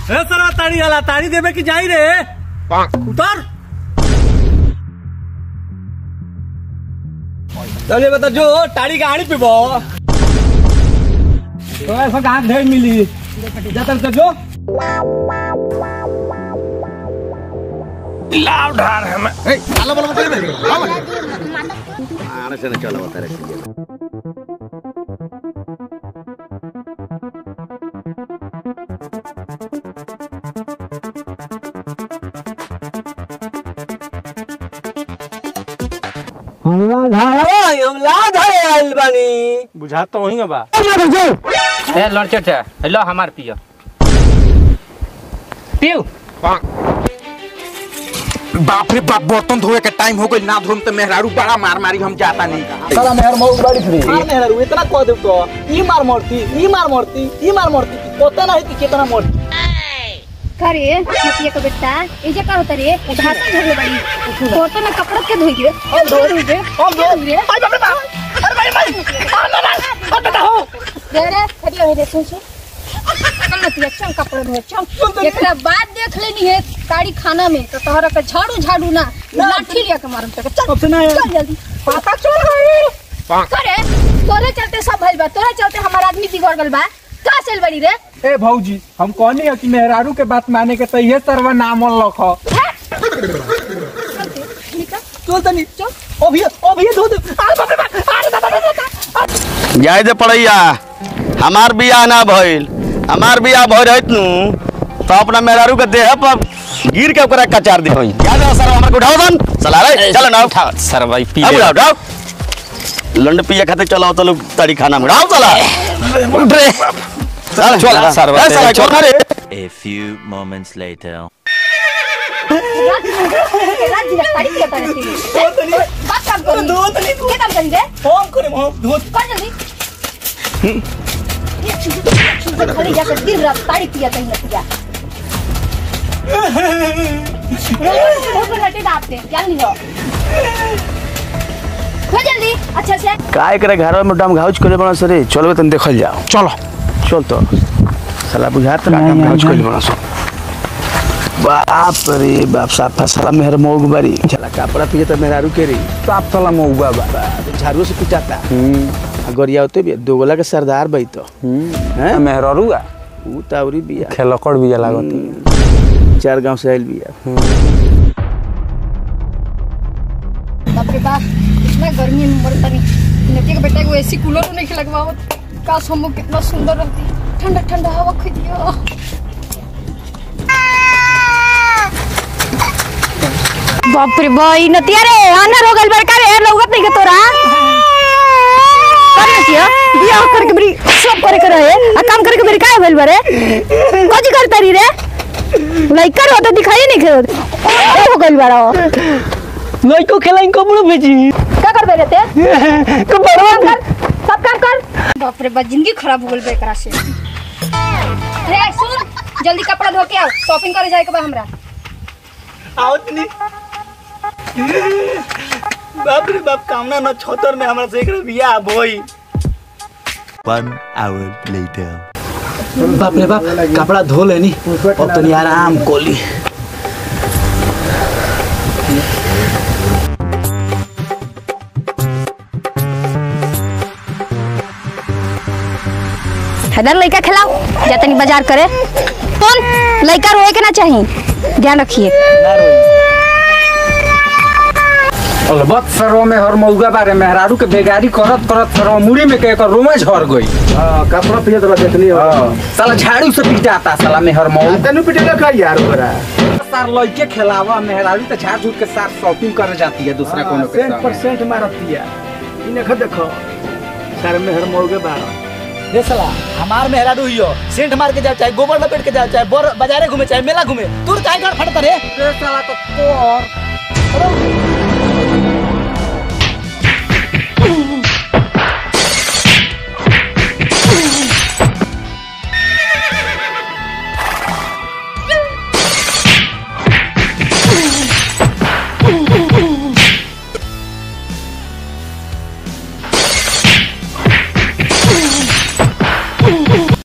ए सरा ताड़ी वाला ताड़ी देवे की जाई रे उतर। चलिए बता जो ताड़ी गाड़ी पे बो तो ऐसा कहाँ ढेर मिली जातर तो जो लाभ ढार है मैं आला बोला बता रे आने से न चला बता रे बुझा तो वही बा ए लड़चट है हेलो हमार पियो पियो बाप रे बाप बर्तन धोए के टाइम हो गई ना धोम तो मेहरारू बड़ा मार मारी हम जाता नहीं साला मेहर मऊ बड़ी फ्री मेहरारू इतना कह दे तो ई मार मरती पता नहीं कि कितना मरती करे मतिया का बेटा एजे का होता रे भाषण झगड़े बड़ी फोटो में कपड़ा के धोई दे और धो दे और धो दे भाई बाप रे बाप अरे भाई बेटा हो रे खड़ी हो दे सुन मतिया चम कपड़ा धो चम एकरा बाद देख लेनी है गाड़ी खाना में तो तोहरा का झाड़ू ना लाठी लिया के मारम तक चल चल जल्दी पता चल गई करे तोरे चलते सब भइल बा तोरे चलते हमार आदमी बिगड़ गल बा का चल बड़ी रे ए भौजी हम कहनी है कि मेहरारू के बात माने के तो ये सर्व नाम लखो चल तनी चल अभी धो दे अरे बाप जाय दे पड़ैया हमार बियाह ना भइल हमार बियाह भइल रहत नु तो अपना मेहरारू के देह पर गिर के ओकरा कचार दे याद है सर हमर को उठाओ दन चला रे चल ना उठा सर भाई पी ले उठाओ लंड पिए खाते चलाओ तो लोग ताड़ी खाना में उठाओ चला उठ रे चल चल सर भाई चल रे A few moments later रात दिन ताड़ी के तरह से बात काम कर दो तनी के काम करी रे हम करे हम धो कर जल्दी ये चीज खाली जाकर दिन रात ताड़ी पिया कहीं न पिया रोज लटे दाबते जल्दी हो खो जल्दी अच्छा से काय करे घर में डाम घाउच करे बना सरे चलो तन देखल जाओ चलो चल तो साला बुझात ना डाम घाउच करे बना सो बाप रे बाप साफ साला मेहर मोग बारी चला कपड़ा पिए तो मेहरारू के री साफ साला मौगा बा झाड़ू से पिटाता गरिया होते भी दोगला के सरदार बई तो हैं मेहरारू आ ऊ तावरी बिया खेलकड़ बिया लागत चार गांव से आइल बिया बाप रे बाप इतना गर्मी में मरता नहीं नटी के बेटा को एसी कूलर नहीं लगवावत काश हम कितना सुंदर रहती ठंडा ठंडा हवा खिदियो बाप रे भाई नतिया रे अंदर हो गल बरका रे लगत नहीं के तोरा कर नतिया बियाह करके बरी सब करे करे आ काम करके बरी काय भेल बरे कोजी करता री रे लइका रो तो दिखाई नहीं खेल हो गल बारा लइको खेलाइन कबड़ो बेची क्या कर बे रहते कबड़ो कर सब काम कर बाप रे बा जिंदगी खराब हो गल बे एकरा से रे सुन जल्दी कपड़ा धो के आओ शॉपिंग करे जाए के बा हमरा आओ तनी बाप रे बाप कामना न छोतर में हमरा से एकरा बियाह भई 1 hour later बाप रे बाप कपड़ा धो लेनी अब तनी आराम कोली हैदर लइका खिलाओ जा तनी बाजार करे कौन लइका रोए के ना चाहिए ध्यान रखिए अलबत सरो में हर मौगा बारे मेहरारू के बेगारी करत करत सरो मुड़ी में के कर रोमे झड़ गई कपड़ा पिए तो देखली हो साला झाड़ू से पिटाता साला मेहर मौ तनु पिटे का यार ओकरा सार लइके खिलावा मेहरारू तो झाड़ झूठ के साथ शॉपिंग करे जाती है दूसरा कोनो के 100% मारती है इने देखो सर मेहर मौगे बार रे साला हमार मेहरारू हुइयो सेंट मार के जाओ चाहे गोबर लपेट के जाओ चाहे बाजारे घूमे चाहे मेला घूमे तू काहे घर फटता रे साला तो